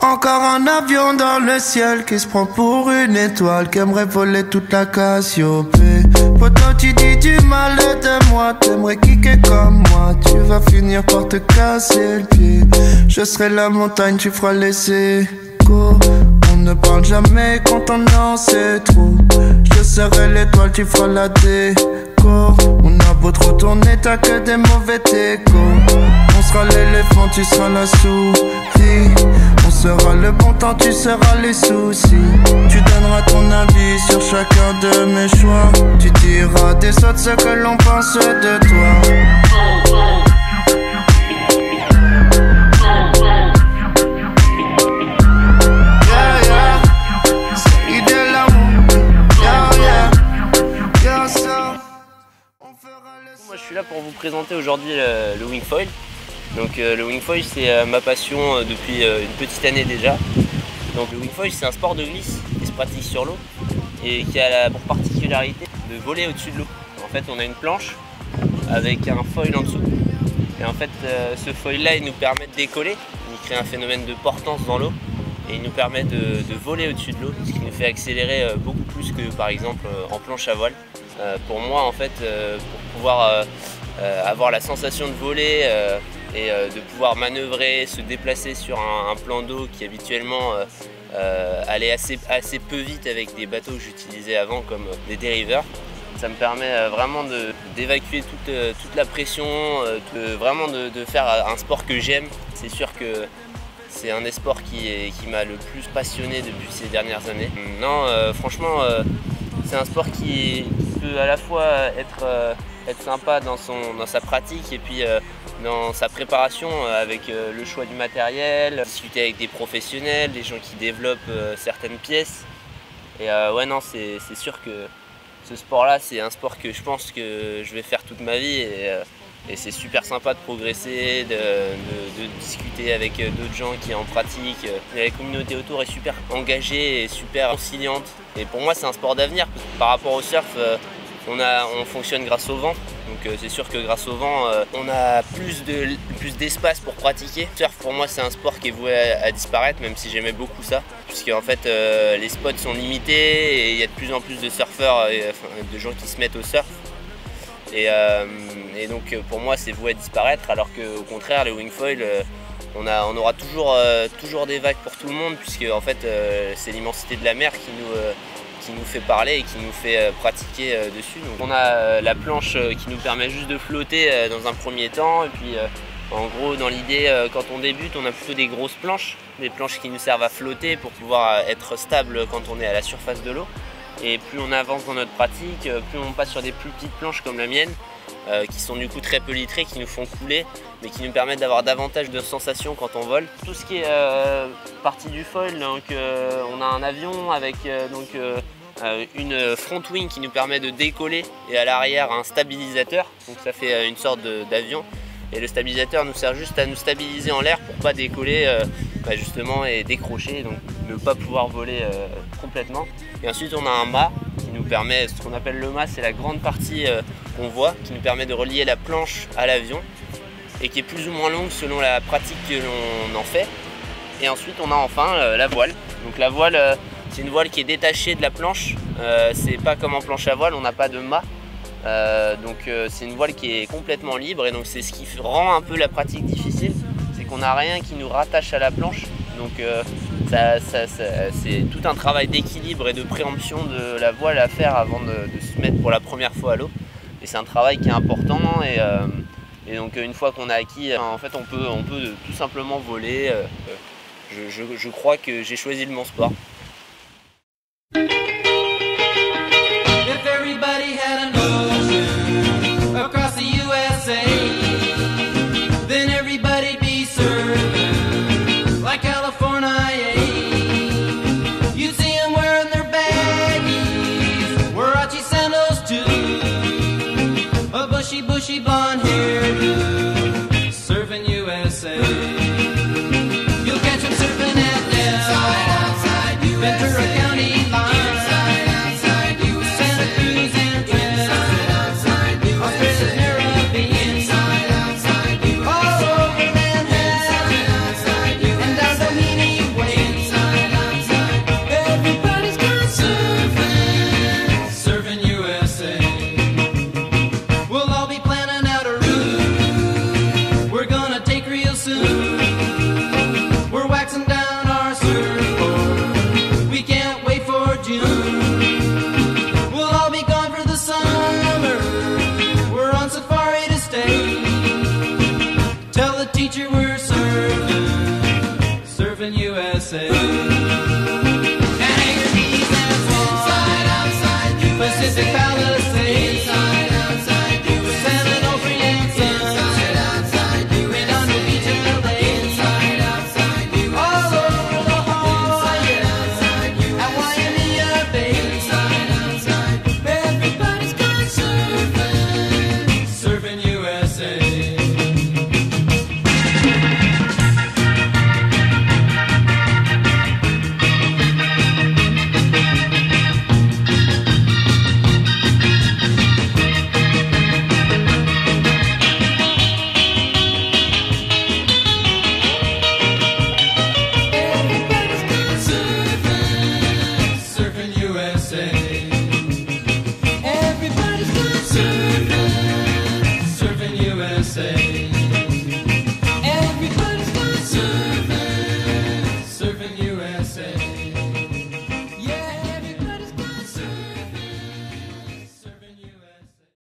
Encore un avion dans le ciel qui se prend pour une étoile, qui aimerait voler toute la Cassiopée. Pourtant tu dis du mal de moi, t'aimerais kicker comme moi, tu vas finir par te casser le pied. Je serai la montagne, tu feras les échos. On ne parle jamais quand on en sait trop. Je serai l'étoile, tu feras la déco. On a beau trop tourner, t'as que des mauvais échos. On sera l'éléphant, tu seras la souris. On sera le bon temps, tu seras les soucis. Tu donneras ton avis sur chacun de mes choix. Tu diras des autres ce que l'on pense de toi. Moi je suis là pour vous présenter aujourd'hui le wingfoil. Donc le wingfoil c'est ma passion depuis une petite année déjà. Donc le wingfoil c'est un sport de glisse qui se pratique sur l'eau et qui a pour particularité de voler au-dessus de l'eau. En fait on a une planche avec un foil en dessous et en fait ce foil là il nous permet de décoller, il crée un phénomène de portance dans l'eau et il nous permet de voler au-dessus de l'eau, ce qui nous fait accélérer beaucoup plus que par exemple en planche à voile. Pour moi en fait pour pouvoir avoir la sensation de voler et de pouvoir manœuvrer, se déplacer sur un plan d'eau qui habituellement allait assez peu vite avec des bateaux que j'utilisais avant comme des dériveurs. Ça me permet vraiment d'évacuer toute la pression, vraiment de faire un sport que j'aime. C'est sûr que c'est un des sports qui m'a le plus passionné depuis ces dernières années. Non, franchement, c'est un sport qui peut à la fois être sympa dans sa pratique et puis dans sa préparation avec le choix du matériel, discuter avec des professionnels, des gens qui développent certaines pièces. Et ouais non, c'est sûr que ce sport-là, c'est un sport que je pense que je vais faire toute ma vie et c'est super sympa de progresser, de discuter avec d'autres gens qui en pratiquent. La communauté autour est super engagée et super conciliante. Et pour moi, c'est un sport d'avenir. Par rapport au surf, on fonctionne grâce au vent. Donc c'est sûr que grâce au vent, on a plus d'espace pour pratiquer. Le surf, pour moi, c'est un sport qui est voué à disparaître, même si j'aimais beaucoup ça. Puisque en fait, les spots sont limités et il y a de plus en plus de surfeurs, de gens qui se mettent au surf. Et donc pour moi c'est voué à disparaître, alors qu'au contraire le wingfoil on aura toujours des vagues pour tout le monde, puisque en fait c'est l'immensité de la mer qui nous fait parler et qui nous fait pratiquer dessus. Donc on a la planche qui nous permet juste de flotter dans un premier temps, et puis en gros dans l'idée quand on débute on a plutôt des grosses planches, des planches qui nous servent à flotter pour pouvoir être stable quand on est à la surface de l'eau. Et plus on avance dans notre pratique, plus on passe sur des plus petites planches comme la mienne, qui sont du coup très peu litrées, qui nous font couler, mais qui nous permettent d'avoir davantage de sensations quand on vole. Tout ce qui est partie du foil, donc, on a un avion avec une front wing qui nous permet de décoller et à l'arrière un stabilisateur, donc ça fait une sorte d'avion. Et le stabilisateur nous sert juste à nous stabiliser en l'air pour pas décoller justement et décrocher, donc ne pas pouvoir voler complètement. Et ensuite on a un mât qui nous permet, ce qu'on appelle le mât, c'est la grande partie qu'on voit, qui nous permet de relier la planche à l'avion et qui est plus ou moins longue selon la pratique que l'on en fait. Et ensuite on a enfin la voile. Donc la voile, c'est une voile qui est détachée de la planche, c'est pas comme en planche à voile, on n'a pas de mât. C'est une voile qui est complètement libre, et donc c'est ce qui rend un peu la pratique difficile, c'est qu'on n'a rien qui nous rattache à la planche. Donc c'est tout un travail d'équilibre et de préemption de la voile à faire avant de se mettre pour la première fois à l'eau. Et c'est un travail qui est important, et donc une fois qu'on a acquis, en fait on peut tout simplement voler. Je crois que j'ai choisi le bon sport. Bushy blonde hairdo, surfing USA. You'll catch him surfing at Del, Ventura County line, Santa Cruz and Australia's Caribbean, all over Manhattan and down Doheny Way. surfing USA.